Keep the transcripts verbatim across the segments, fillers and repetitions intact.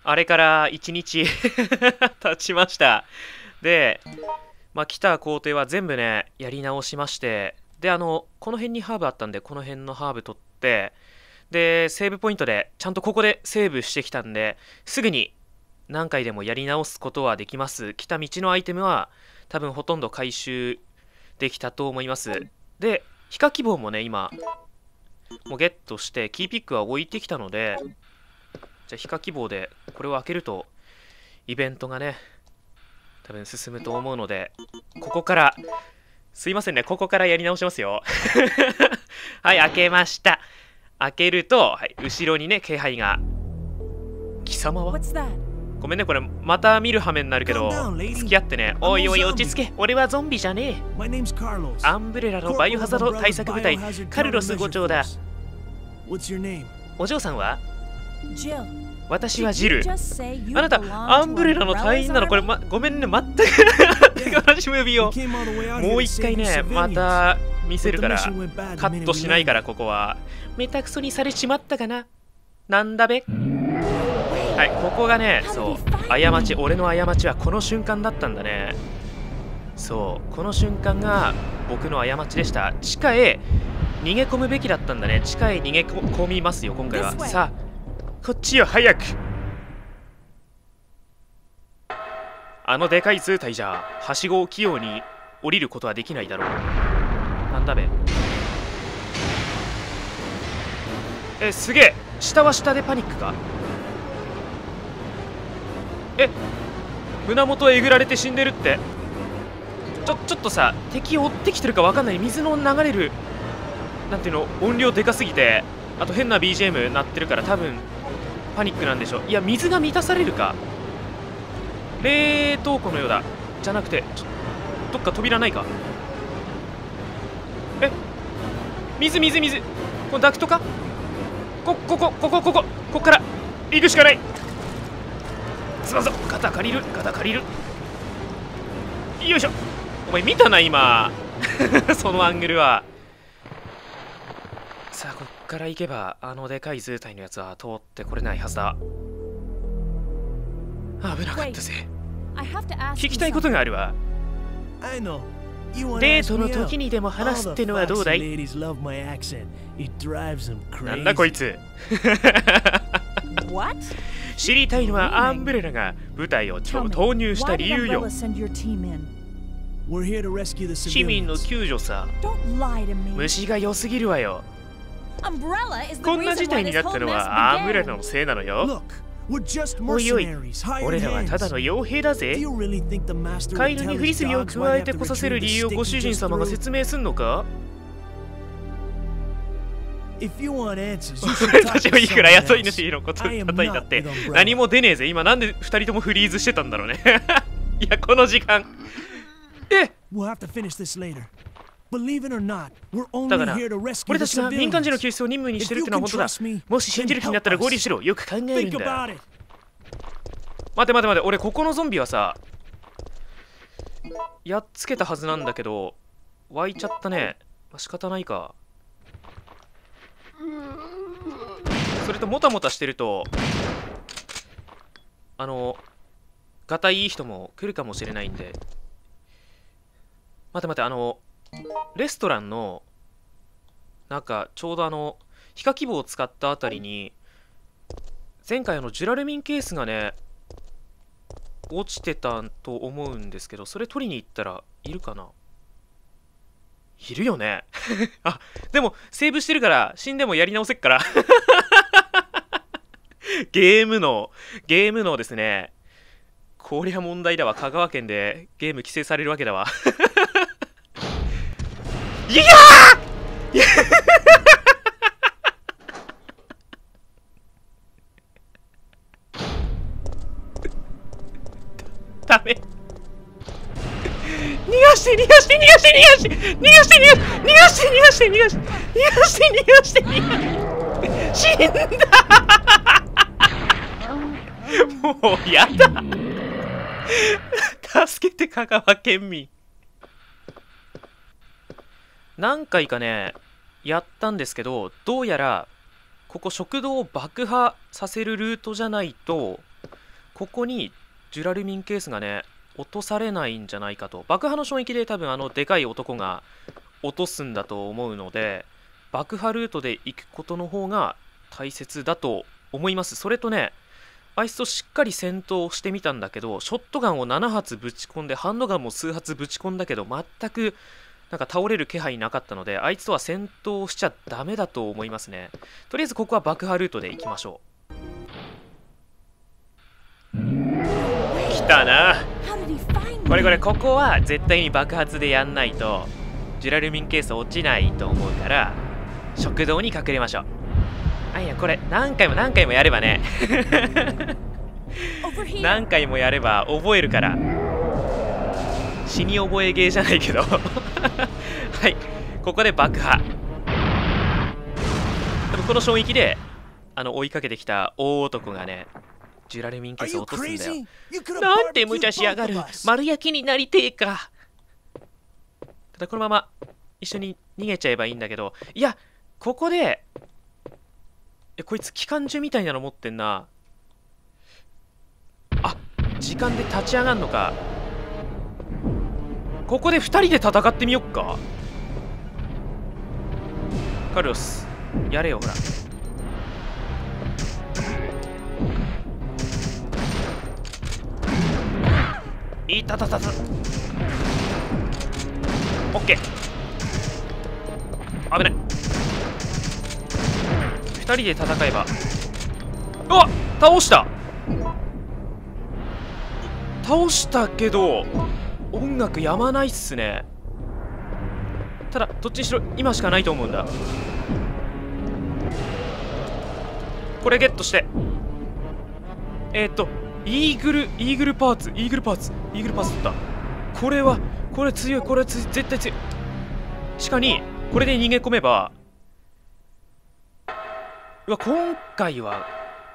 あれからいちにち経ちました。で、まあ、来た工程は全部ね、やり直しまして、で、あの、この辺にハーブあったんで、この辺のハーブ取って、で、セーブポイントで、ちゃんとここでセーブしてきたんで、すぐに何回でもやり直すことはできます。来た道のアイテムは、多分ほとんど回収できたと思います。で、ヒカ希望もね、今、もうゲットして、キーピックは置いてきたので、じゃあ、ヒカ希望で、これを開けると、イベントがね、多分進むと思うので、ここから、すいませんね、ここからやり直しますよ。はい、開けました。開けると、はい、後ろにね、気配が。貴様はごめんね、これ、また見る羽目になるけど、付き合ってね。おいおい、落ち着け。俺はゾンビじゃねえ。アンブレラのバイオハザード対策部隊、カルロス伍長だ。お嬢さんは私はジル。あなた、アンブレラの隊員なの？これ、ま、ごめんね、全く同じムービーを。もう一回ね、また見せるから、カットしないから、ここは。めたくそにされちまったかな。なんだべ。はい、ここがね、そう、過ち、俺の過ちはこの瞬間だったんだね。そう、この瞬間が僕の過ちでした。地下へ逃げ込むべきだったんだね。地下へ逃げ込みますよ、今回は。さあ、こっちよ、早く。あのでかい図体じゃ、はしごを器用に降りることはできないだろう。なんだべ。え、すげえ。下は下でパニックか。え、胸元えぐられて死んでるって。ちょ、ちょっとさ、敵追ってきてるか分かんない。水の流れる、なんていうの、音量でかすぎて、あと変な ビージーエム 鳴ってるから多分、パニックなんでしょ。いや、水が満たされるか。冷凍庫のようだ。じゃなくて、ちょどっか扉ないか。え、水水水。このダクトか。こ、ここ、ここ、ここ、ここから行くしかない。すまんぞ、肩借りる、肩借りる。よいしょ。お前見たな、今。そのアングルは。さあ、こっから行けば、あのでかい図体のやつは通ってこれないはずだ。危なかったぜ。聞きたいことがあるわ。デートの時にでも話すってのはどうだい？なんだこいつ。知りたいのはアンブレラが部隊を投入した理由よ。市民の救助さ。虫が良すぎるわよ。こんな事態になったのはアンブレラのせいなのよ。おいおい、俺らはただの傭兵だぜ。カイルにフリスビーを加えて来させる理由をご主人様が説明すんのか？俺たちもいくら雇い主のこと叩いたって何も出ねえぜ。今なんでふたりともフリーズしてたんだろうね。いや、この時間。えだから、俺たちが民間人の救出を任務にしてるってのは本当だ。もし信じる気になったら合流しろ。よく考えるんだ。待て待て待て、俺ここのゾンビはさ、やっつけたはずなんだけど、湧いちゃったね。まあ、仕方ないか。それともたもたしてると、あの、ガタイいい人も来るかもしれないんで。待て待て、あの、レストランのなんかちょうどあのヒカ希望を使ったあたりに前回あのジュラルミンケースがね落ちてたと思うんですけど、それ取りに行ったらいるかな。いるよね。あ、でもセーブしてるから死んでもやり直せっから。ゲームのゲームのですね、こりゃ問題だわ。香川県でゲーム規制されるわけだわ。いやーダメ。逃がして逃がして逃がして逃がして逃がして逃がして逃がして逃がして逃がして逃がして逃がして死んだ。もうやだ。助けて香川県民。何回かねやったんですけど、どうやらここ食堂を爆破させるルートじゃないとここにジュラルミンケースがね落とされないんじゃないかと。爆破の衝撃で多分あのでかい男が落とすんだと思うので、爆破ルートで行くことの方が大切だと思います。それとね、あいつとしっかり戦闘してみたんだけど、ショットガンをなな発ぶち込んでハンドガンも数発ぶち込んだけど全くなんか倒れる気配なかったので、あいつとは戦闘しちゃダメだと思いますね。とりあえずここは爆破ルートで行きましょう。来たな。これこれ、ここは絶対に爆発でやんないとジュラルミンケース落ちないと思うから、食堂に隠れましょう。あ、いや、これ何回も何回もやればね何回もやれば覚えるから、死に覚えゲーじゃないけどはい、ここで爆破。でもこの衝撃であの追いかけてきた大男がねジュラルミンケースを落とすんだよ。なんて無茶しやがる、丸焼きになりてえか。ただこのまま一緒に逃げちゃえばいいんだけど、いやここでえこいつ機関銃みたいなの持ってんな。あ、時間で立ち上がんのか。ここでふたりで戦ってみよっか。カルロスやれよ、ほら。いたたたた。オッケー、危ない。ふたりで戦えば。うわっ、倒した。倒したけど音楽やまないっすね。ただどっちにしろ今しかないと思うんだ。これゲットして、えっとイーグルイーグルパーツイーグルパーツイーグルパーツだった。これはこれ強い、これつ絶対強い。しかにこれで逃げ込めば、うわ、今回は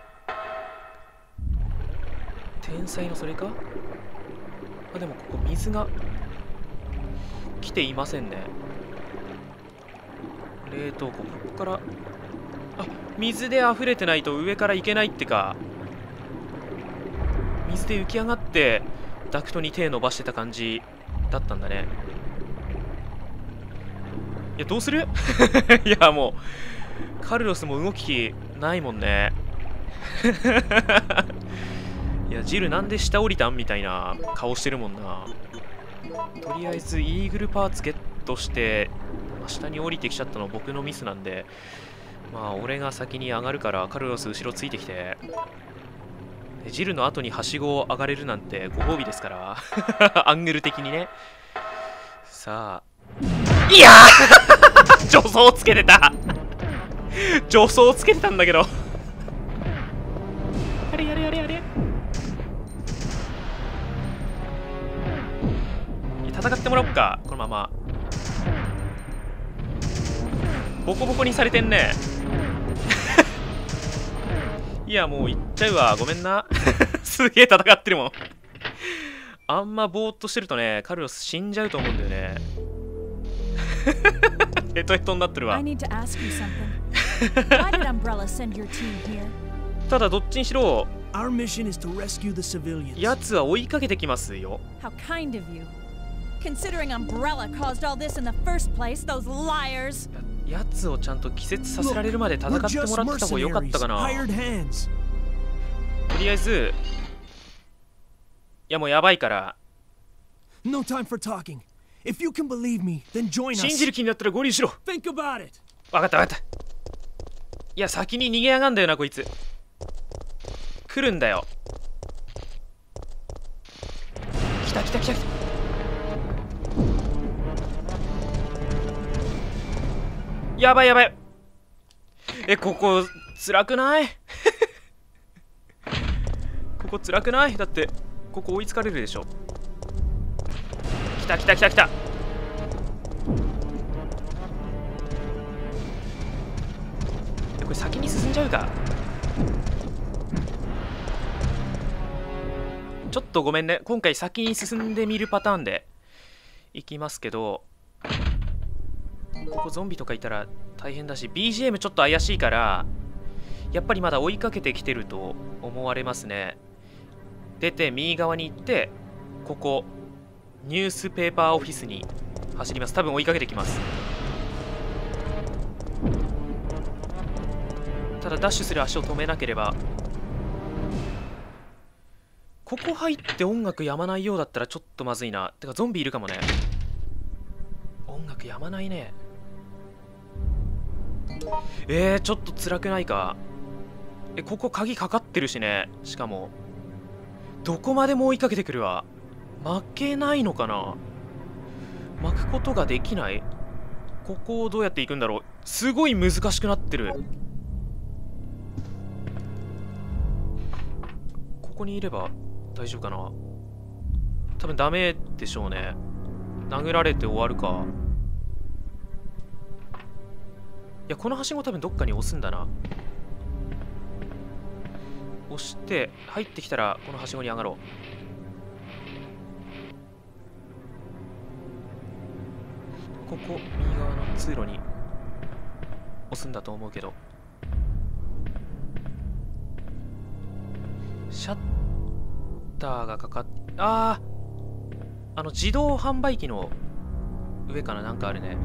天才のそれか。あ、でもここ水が来ていませんね。冷凍庫、ここから、あ、水で溢れてないと上から行けないってか。水で浮き上がってダクトに手伸ばしてた感じだったんだね。いや、どうするいや、もうカルロスも動きないもんねいや、ジルなんで下降りたんみたいな顔してるもんな。とりあえずイーグルパーツゲットして下に降りてきちゃったのは僕のミスなんで、まあ俺が先に上がるからカルロス後ろついてきて、でジルの後にはしごを上がれるなんてご褒美ですからアングル的にね。さあ、いやー助走つけてた助走つけてたんだけどあれやれやれやれ。戦ってもらおっか、このまま。ボコボコにされてんねいや、もう行っちゃうわ、ごめんなすげえ戦ってるもんあんまぼーっとしてるとね、カルロス死んじゃうと思うんだよねヘトヘトになってるわただどっちにしろやつは追いかけてきますよ。 Considering Umbrella caused all this in the first place, those liars. やつをちゃんと気絶させられるまで戦ってもらった方が良かったかな。とりあえず、いやもうやばいから。 No time for talking. If you can believe me, then join us. 信じる気になったら合流しろ。 Think about it. わかったわかった。いや、先に逃げやがんだよなこいつ。来るんだよ。来た来た来た来た。やばいやばい。え、ここ辛くないここ辛くない？だってここ追いつかれるでしょ。来た来た来た来た。これ先に進んじゃうか。ちょっとごめんね、今回先に進んでみるパターンでいきますけど、ここゾンビとかいたら大変だし ビージーエム ちょっと怪しいから、やっぱりまだ追いかけてきてると思われますね。 出て右側に行って、ここニュースペーパーオフィスに走ります。多分追いかけてきます。ただダッシュする足を止めなければ。ここ入って音楽やまないようだったらちょっとまずいな。てかゾンビいるかもね。音楽やまないね。えー、ちょっと辛くないか。え、ここ鍵かかってるしね。しかもどこまでも追いかけてくるわ。負けないのかな。巻くことができない。ここをどうやって行くんだろう。すごい難しくなってる。ここにいれば大丈夫かな。多分ダメでしょうね。殴られて終わるか。いや、このはしご多分どっかに押すんだな。押して入ってきたらこのはしごに上がろう。ここ右側の通路に押すんだと思うけど、シャッターがかかっ、あああの自動販売機の上かな。なんかあるね。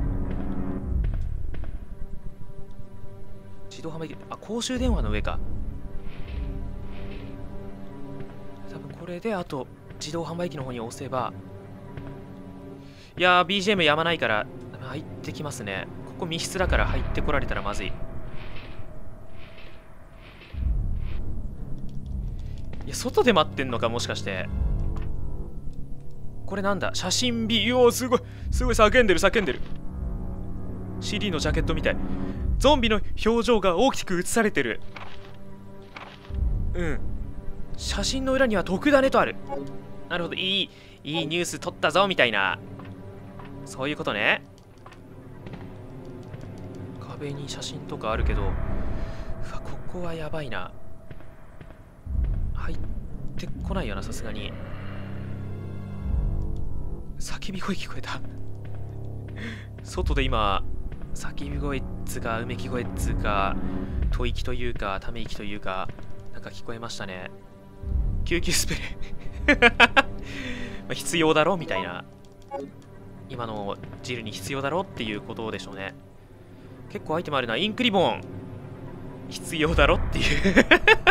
自動販売機、あ、公衆電話の上か。多分これであと自動販売機の方に押せば。いやー ビージーエム やまないから入ってきますね。ここ密室だから入ってこられたらまずい。いや、外で待ってんのか、もしかして。これなんだ、写真美。うお、すごいすごい叫んでる叫んでる。 シーディー のジャケットみたい。ゾンビの表情が大きく映されてる。うん、写真の裏には特ダネとある。なるほど、いいいいニュース撮ったぞみたいな、そういうことね。壁に写真とかあるけど、うわ、ここはやばいな。入ってこないよな、さすがに。叫び声聞こえた外で今叫び声っつかうめき声っつか吐息というかため息というか、なんか聞こえましたね。救急スプレーまあ必要だろみたいな、今のジルに必要だろっていうことでしょうね。結構アイテムあるな。インクリボン必要だろっていう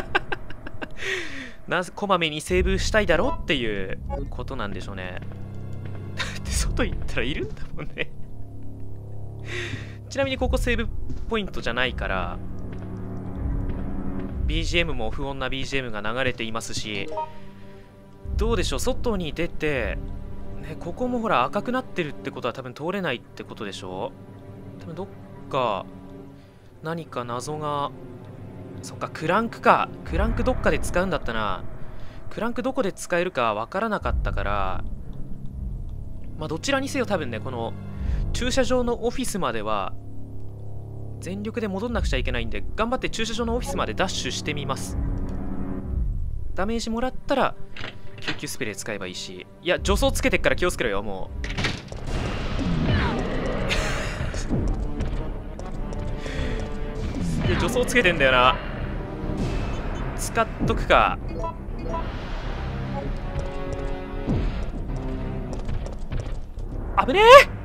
なぜこまめにセーブしたいだろっていうことなんでしょうね。だって外行ったらいるんだもんねちなみにここセーブポイントじゃないから ビージーエム も不穏な ビージーエム が流れていますし、どうでしょう、外に出て、ね、ここもほら赤くなってるってことは多分通れないってことでしょ。多分どっか何か謎が、そっか、クランクか。クランクどっかで使うんだったな。クランクどこで使えるかわからなかったから、まあどちらにせよ多分ね、この駐車場のオフィスまでは全力で戻んなくちゃいけないんで、頑張って駐車場のオフィスまでダッシュしてみます。ダメージもらったら救急スプレー使えばいいし、いや助走つけてっから気をつけろよ。もうすげえ助走つけてんだよな。使っとくか。危ね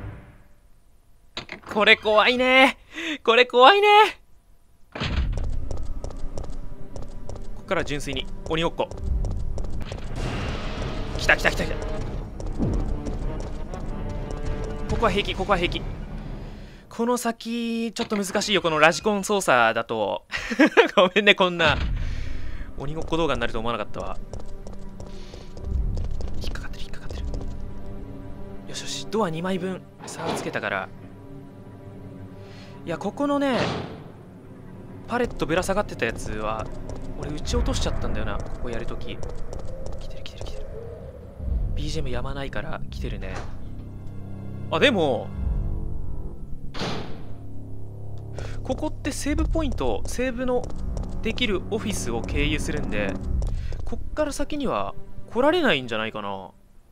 え。これ怖いね。これ怖いね。ここから純粋に鬼ごっこ。来た来た来た来た。ここは平気、ここは平気。この先ちょっと難しいよ、このラジコン操作だとごめんね、こんな鬼ごっこ動画になると思わなかったわ。引っかかってる引っかかってる。よしよし、ドアにまいぶん差をつけたから。いや、ここのねパレットぶら下がってたやつは俺撃ち落としちゃったんだよな。ここやるとき来てる来てる来てる。 ビージーエム やまないから来てるね。あ、でもここってセーブポイント、セーブのできるオフィスを経由するんで、こっから先には来られないんじゃないかな。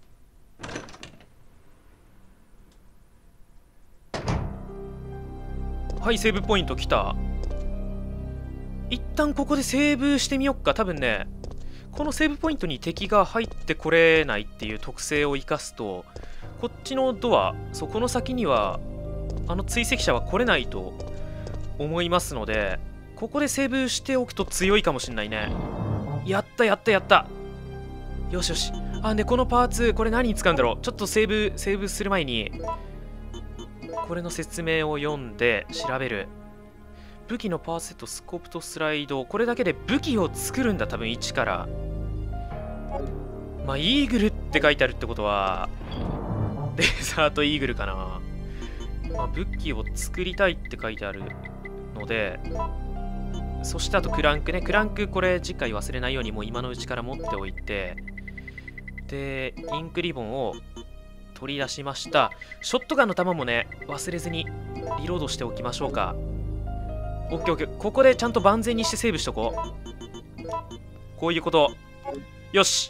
はい、セーブポイント来た。一旦ここでセーブしてみよっか。多分ねこのセーブポイントに敵が入ってこれないっていう特性を生かすと、こっちのドア、そう、この先にはあの追跡者は来れないと思いますので、ここでセーブしておくと強いかもしれないね。やったやったやった。よしよし。あ、でこのパーツ、これ何に使うんだろう。ちょっとセーブセーブする前にこれの説明を読んで調べる。武器のパーツセット、スコープとスライド、これだけで武器を作るんだ、多分一から。まあイーグルって書いてあるってことはデザートイーグルかな。まあ、武器を作りたいって書いてあるので、そしてあとクランクね。クランク、これ次回忘れないようにもう今のうちから持っておいて、でインクリボンを取り出しました。ショットガンの弾もね忘れずにリロードしておきましょうか。オッケーオッケー。ここでちゃんと万全にしてセーブしとこう。こういうこと。よし、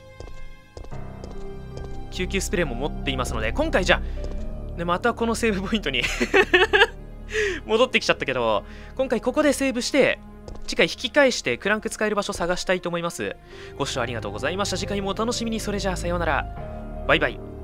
救急スプレーも持っていますので、今回じゃあでまたこのセーブポイントに戻ってきちゃったけど、今回ここでセーブして次回引き返してクランク使える場所探したいと思います。ご視聴ありがとうございました。次回もお楽しみに。それじゃあさようなら、バイバイ。